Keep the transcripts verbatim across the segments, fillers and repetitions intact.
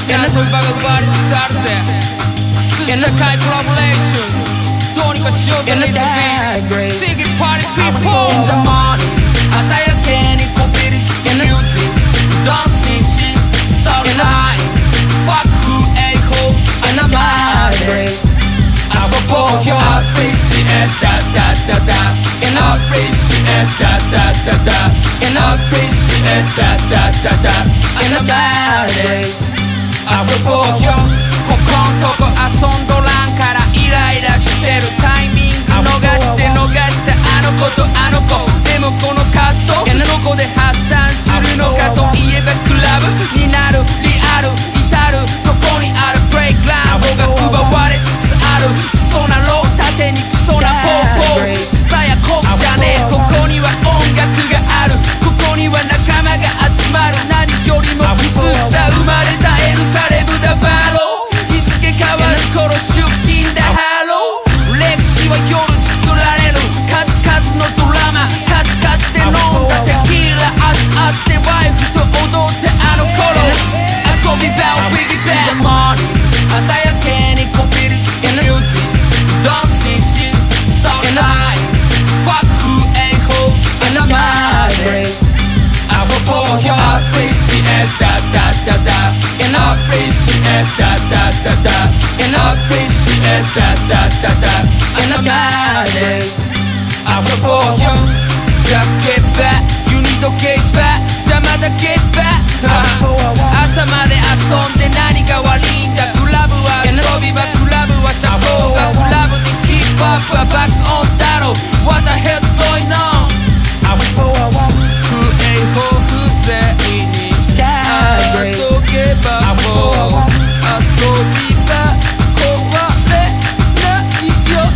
しな遊び場が奪われつつあるぜ。靴下会コラボレーションどうにかしようぜ。リズムシギパーティーピーポー In the morning 朝焼けにこびりつくミュージック Don't snitch Story line Fuck who a hoe Anybody遊ぼうよ Appreciate that that that that And appreciate that that that that And appreciate that that that that Anybody遊ぼうよここんとこ遊んどらんからイライラしてるタイミング逃して逃してあの子とあの子でもこの葛藤どこで発散するのかといえばクラブになるリアル至るとこにあるブレイクランドが奪われつつあるクソなロー縦にクソなポーポー草やコブじゃねえここには音楽があるここには仲間が集まる何よりも靴下生まれたエルサレムだバロー日付変わる頃出勤だハロー歴史は夜作られる数々のドラマ数々で飲んだテキーラ熱々でワイフと踊ってあの頃遊び場をビビバン The morning 朝焼けにこびりつけミュージック Don't snitch Story line Fuck who a hoe Anybody遊ぼうよ Appreciate that that that that And appreciate that that that that And appreciate that that that that Anybody遊ぼうよ Just get back You need to get back 邪魔だ get back 朝まで遊んで何が悪いんだクラブは遊び場クラブは社交がクラブにヒップホップはバックオンだろ What the hell's going on 不栄法不全にあどけばもう遊び場壊れないよ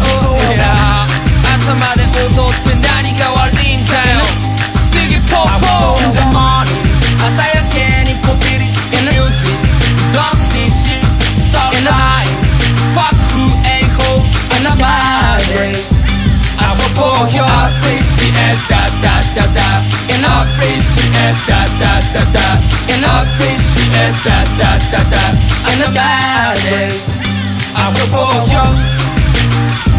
朝まで踊って何が悪いんだよシギポーポー In the morning 朝焼けにこびりつけミュージック Don't snitch Story line Fuck who a hoe Anybody遊ぼうよ Appreciate that that that that And appreciate that that that that And appreciate that that that that Anybody遊ぼうよ